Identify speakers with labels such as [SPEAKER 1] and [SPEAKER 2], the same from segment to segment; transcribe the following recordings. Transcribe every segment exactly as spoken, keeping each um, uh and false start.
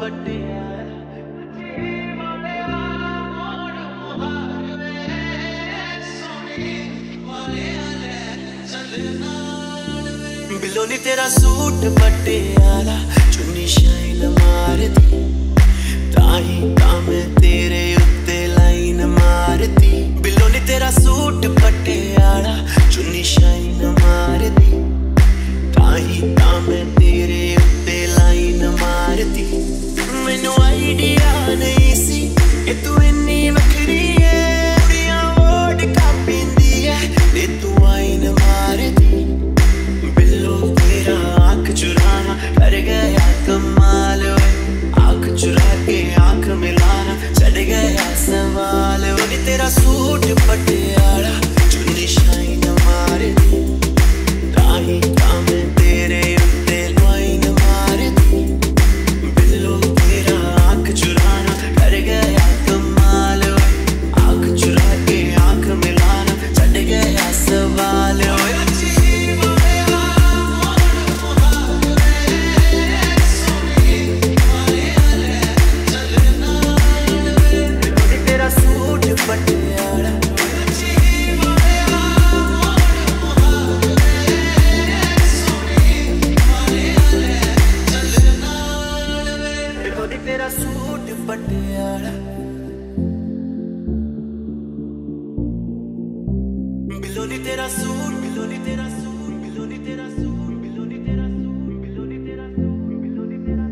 [SPEAKER 1] Below नी तेरा suit Patiala चुन्नी shine मारदी ताही तां मैं तेरे उत्ते लाइन मारदी। बिलो नी तेरा सूट पटियाला चुन्नी शाइन मारदी ताही तां मैं तेरे उत्ते लाइन मारदी। मैनू आइडिया नहीं सी कि तू इन्नी वखरी है, कुड़ियां वोडका पींदी है ते तू आइन मारदी। बिल्लो तेरा आँख चुराना कर गया कमाल, आँख चुरा के आँख मिलाना चढ़ गया सवाल। वो तेरा सूट पटियाला चुन्नी शाइन मारदी ताही तां मैं तेरे उत्ते लाइन मारदी। बिल्लो तेरा आँख चुराना कर गया कमाल, आँख चुरा के आँख मिलाना चढ़ गया सवाल। तेरा सूट पटियाला बिलो नी तेरा सूट, बिलो नी तेरा सूट, बिलो नी तेरा सूट, बिलो नी तेरा सूट, बिलो नी तेरा सूट, बिलो नी तेरा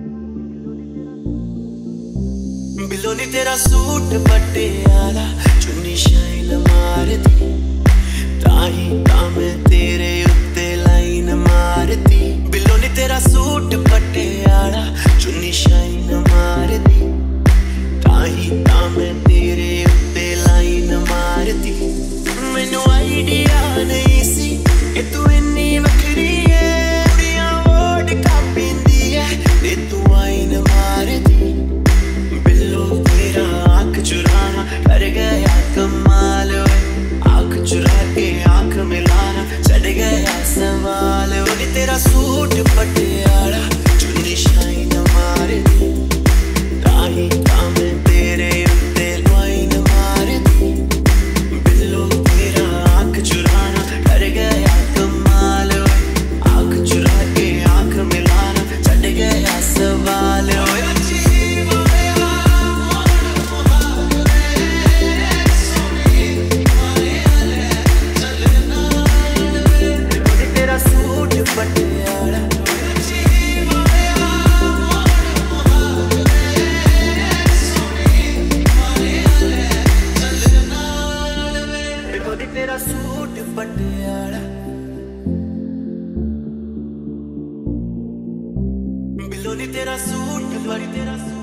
[SPEAKER 1] सूट, बिलो नी तेरा सूट पटियाला चुन्नी शाइन मारदी ताही तां मैं तेरे उत्ते लाइन मारदी। बिलो नी तेरा सूट पटियाला चुन्नी शाइन मारदी ताही तां मैं तेरे उत्ते लाइन मारदी। मैनू आइडिया नहीं सी कि तू इन्नी वखरी है, कुड़ियां वोडका पींदी है ते तू आइन मारदी। बिल्लो तेरा आँख चुराना कर गया कमाल, आँख चुरा के आँख मिलाना चढ़ गया सवाल। वो तेरा सूट पटियाला चुन्नी शाइन मारदी ताही तां मैं तेरे उत्ते लाइन मारदी। बिल्लो तेरा आँख चुराना कर गया कमाल, आँख चुरा के आँख मिलाना चढ़ गया सवाल। तेरा सूट पटियाला तेरा सूट पटियाला बिलो नी तेरा सूट, बिलो नी तेरा सूट।